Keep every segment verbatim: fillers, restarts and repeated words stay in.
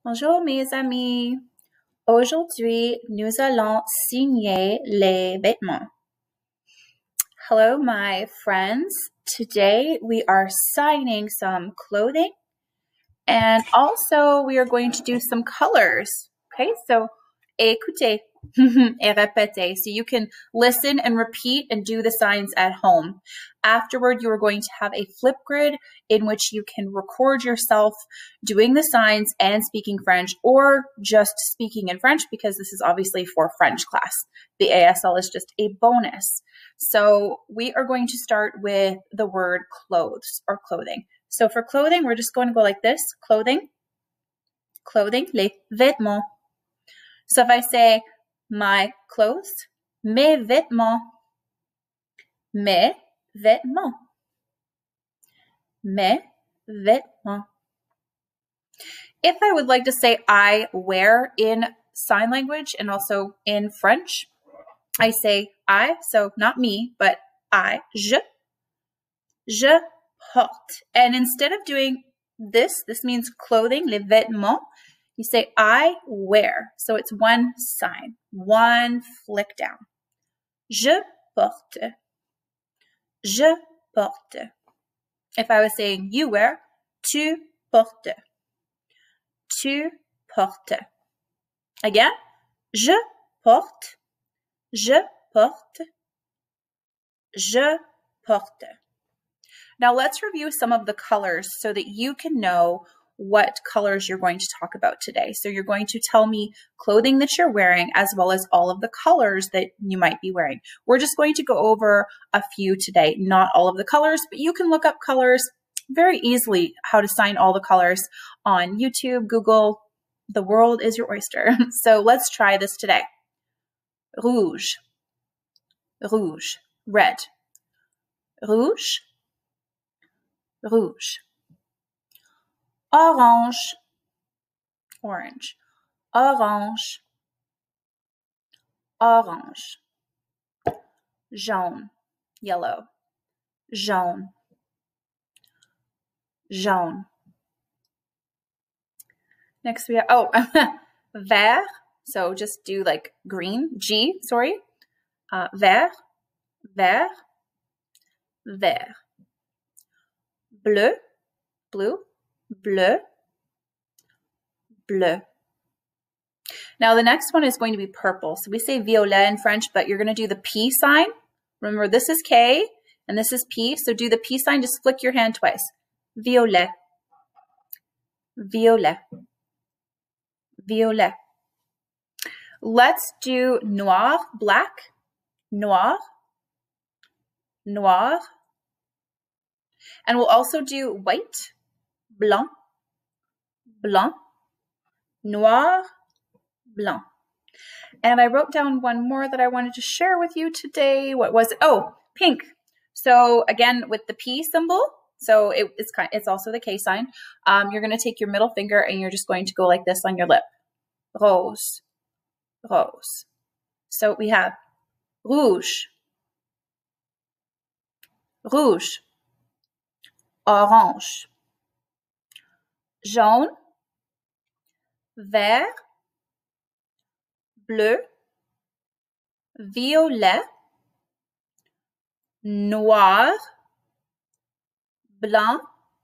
Bonjour mes amis. Aujourd'hui, nous allons signer les vêtements. Hello my friends. Today we are signing some clothing and also we are going to do some colors. Okay, so écoutez et répétez. So you can listen and repeat and do the signs at home. Afterward, you are going to have a Flipgrid in which you can record yourself doing the signs and speaking French, or just speaking in French, because this is obviously for French class. The A S L is just a bonus. So we are going to start with the word clothes or clothing. So for clothing, we're just going to go like this. Clothing, clothing, les vêtements. So if I say my clothes, mes vêtements, mes vêtements, mes vêtements. If I would like to say I wear in sign language and also in French, I say I, so not me, but I, je, je porte. And instead of doing this, this means clothing, les vêtements, you say I wear. So it's one sign, one flick down. Je porte. Je porte. If I was saying you wear, tu portes. Tu portes. Again, je porte. Je porte. Je porte. Now let's review some of the colors so that you can know what colors you're going to talk about today. So you're going to tell me clothing that you're wearing as well as all of the colors that you might be wearing. We're just going to go over a few today, not all of the colors, but you can look up colors very easily, how to sign all the colors on YouTube, Google. The world is your oyster. So let's try this today. Rouge, rouge, red, rouge, rouge. Orange, orange, orange, orange. Jaune, yellow, jaune, jaune. Next we have, oh, vert. So just do like green, G, sorry. Uh, vert, vert, vert. Bleu, blue, bleu, bleu. Now the next one is going to be purple. So we say violet in French, but you're going to do the P sign. Remember, this is K and this is P. So do the P sign, just flick your hand twice. Violet, violet, violet. Let's do noir, black, noir, noir. And we'll also do white, blanc, blanc, noir, blanc. And I wrote down one more that I wanted to share with you today. What was it? Oh, pink. So again, with the P symbol, so it, it's kind, it's also the K sign. Um, you're going to take your middle finger and you're just going to go like this on your lip. Rose, rose. So we have rouge, rouge, orange, jaune, vert, bleu, violet, noir, blanc,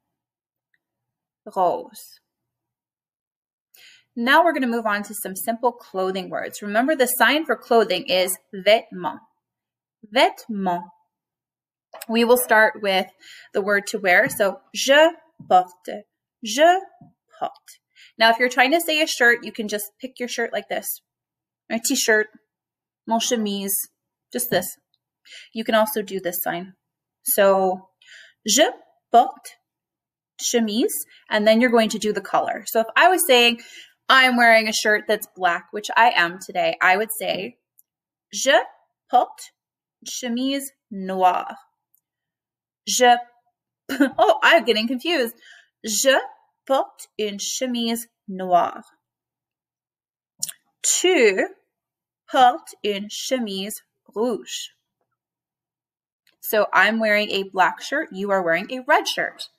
rose. Now we're going to move on to some simple clothing words. Remember, the sign for clothing is vêtements. Vêtements. We will start with the word to wear. So, je porte. Je porte. Now, if you're trying to say a shirt, you can just pick your shirt like this. A t-shirt, mon chemise, just this. You can also do this sign. So, je porte chemise, and then you're going to do the color. So if I was saying I'm wearing a shirt that's black, which I am today, I would say je porte chemise noire. Je, oh, I'm getting confused. Je porte une chemise noire. Tu portes une chemise rouge. So I'm wearing a black shirt. You are wearing a red shirt.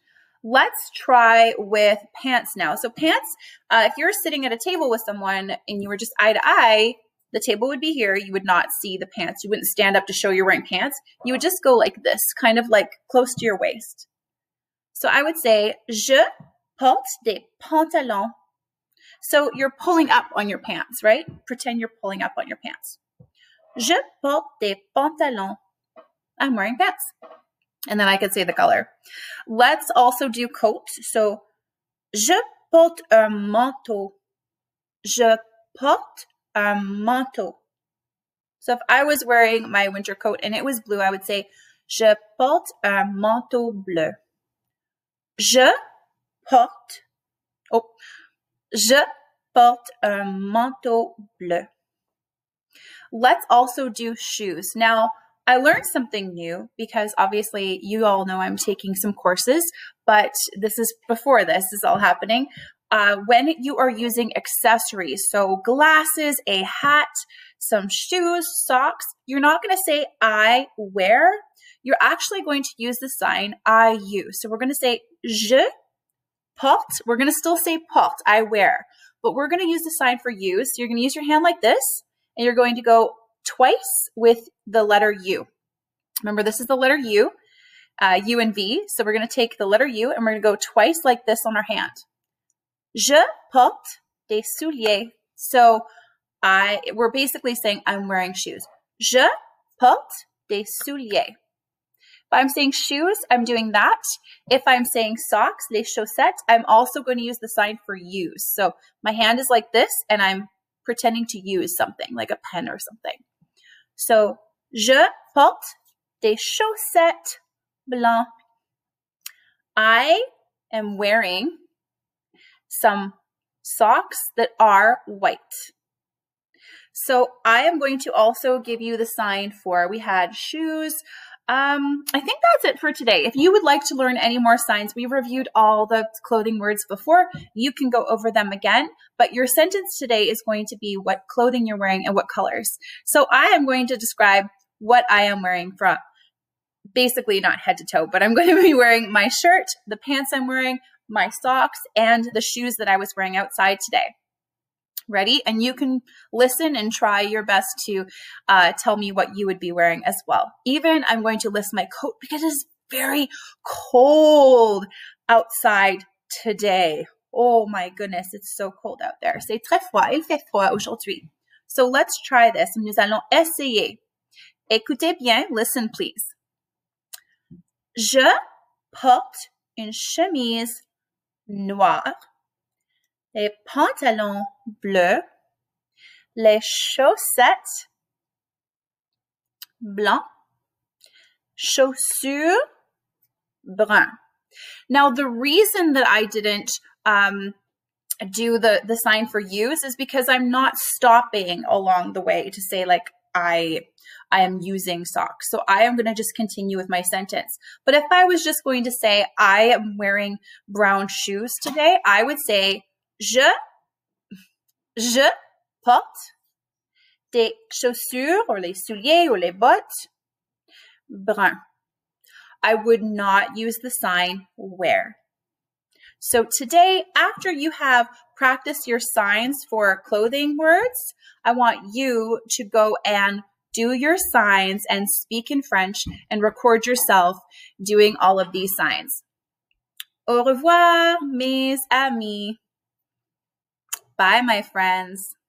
Let's try with pants now. So pants, uh, if you're sitting at a table with someone and you were just eye to eye, the table would be here. You would not see the pants. You wouldn't stand up to show you're wearing pants. You would just go like this, kind of like close to your waist. So I would say, je porte des pantalons. So you're pulling up on your pants, right? Pretend you're pulling up on your pants. Je porte des pantalons. I'm wearing pants. And then I could say the color. Let's also do coat. So, je porte un manteau. Je porte un manteau. So if I was wearing my winter coat and it was blue, I would say, je porte un manteau bleu. Je porte, oh, je porte un manteau bleu. Let's also do shoes. Now, I learned something new because obviously you all know I'm taking some courses, but this is before this is all happening. Uh, when you are using accessories, so glasses, a hat, some shoes, socks, you're not going to say I wear. You're actually going to use the sign I use. So we're going to say je porte. We're going to still say porte, I wear, but we're going to use the sign for use. So you're going to use your hand like this, and you're going to go twice with the letter U. Remember, this is the letter U, uh, U and V. So we're going to take the letter U and we're going to go twice like this on our hand. Je porte des souliers. So I, we're basically saying I'm wearing shoes. Je porte des souliers. If I'm saying shoes, I'm doing that. If I'm saying socks, les chaussettes, I'm also going to use the sign for use. So my hand is like this and I'm pretending to use something like a pen or something. So, je porte des chaussettes blancs. I am wearing some socks that are white. So I am going to also give you the sign for, we had shoes. Um, I think that's it for today. If you would like to learn any more signs, we reviewed all the clothing words before. You can go over them again, but your sentence today is going to be what clothing you're wearing and what colors. So I am going to describe what I am wearing from basically not head to toe, but I'm going to be wearing my shirt, the pants I'm wearing, my socks, and the shoes that I was wearing outside today. Ready? And you can listen and try your best to uh, tell me what you would be wearing as well. Even I'm going to list my coat because it is very cold outside today. Oh my goodness, it's so cold out there. C'est très froid. Il fait froid aujourd'hui. So let's try this. Nous allons essayer. Écoutez bien. Listen, please. Je porte une chemise noire, les pantalons bleus, les chaussettes blancs, chaussures brun. Now, the reason that I didn't um, do the, the sign for use is because I'm not stopping along the way to say like, I, I am using socks. So I am going to just continue with my sentence. But if I was just going to say, I am wearing brown shoes today, I would say, je, je porte des chaussures or les souliers or les bottes brun. I would not use the sign wear. So today, after you have practiced your signs for clothing words, I want you to go and do your signs and speak in French and record yourself doing all of these signs. Au revoir, mes amis. Bye, my friends.